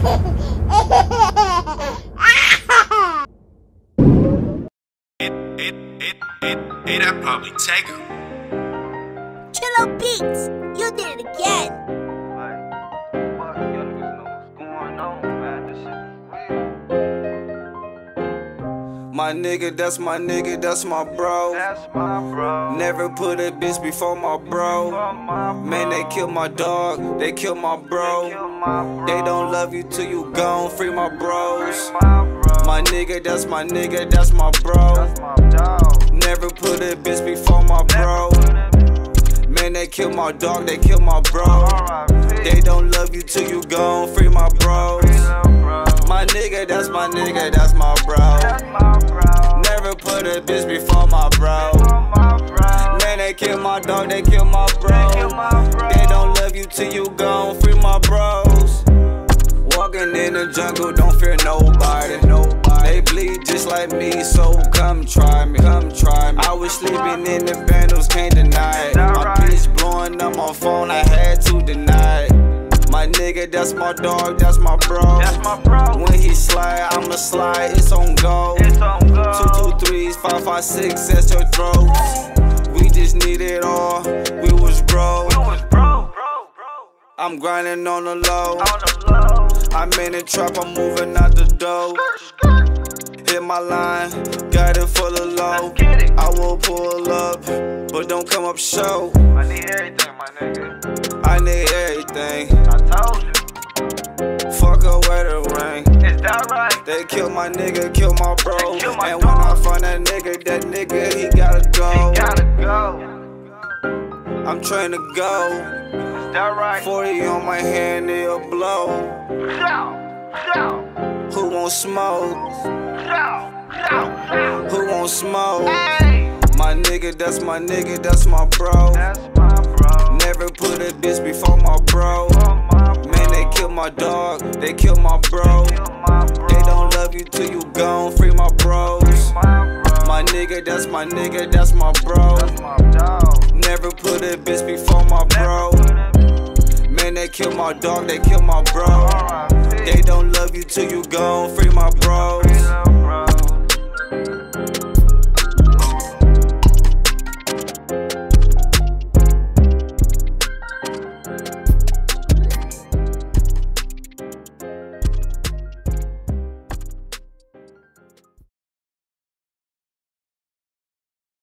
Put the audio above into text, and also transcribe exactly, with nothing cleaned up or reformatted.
It, it, it, it, it, that probably take him. Chillo Beats, you did it again. My nigga, that's my nigga, that's my bro. That's my bro. Never put a bitch before my bro. Man, they kill my dog, they kill my bro. They don't love you till you gone, free my bros. My nigga, that's my nigga, that's my bro. Never put a bitch before my bro. Man, they kill my dog, they kill my bro. They don't love you till you gone, free my bros. My nigga, that's my nigga, that's my bro. Never put a bitch before my bro. Man, they kill my dog, they kill my bro. They don't love you till you gone, free my bros. Walking in the jungle, don't fear nobody. They bleed just like me, so come try me, come try me. I was sleeping in the bundles, can't deny it. My bitch blowing up my phone, I had to deny it. My nigga, that's my dog, that's my bro. That's my bro. When he slide, I'ma slide, it's on go. It's on go. Two, two, threes, five, five, six, at your throats. We just need it all, we was bro. We was bro, bro, bro. I'm grinding on the low. On the low. I'm in the trap, I'm moving out the door. Hit my line, got it full of low. Let's get it. I will pull up, but don't come up show. I need everything, my nigga. I need everything. I told you. Fuck away the ring. Is that right? They kill my nigga, kill my bro. They kill my and when I dog. find that nigga, that nigga, he gotta go. You gotta go. I'm trying to go. Is that right? forty on my hand, it'll blow. Go, go, Who won't smoke? go, go, go. Who won't smoke? Hey, My nigga, that's my nigga, that's my bro. that's my bro. Never put a bitch before my bro. Oh, my bro. Man, they kill my dog, they kill my bro. Kill my bro. They don't love you till you gone, free my bros. My bro. My nigga, that's my nigga, that's my bro. That's my dog. Never put a bitch before my bro. Man, they kill my dog, they kill my bro. R I P. They don't love you till you gone, free my bros.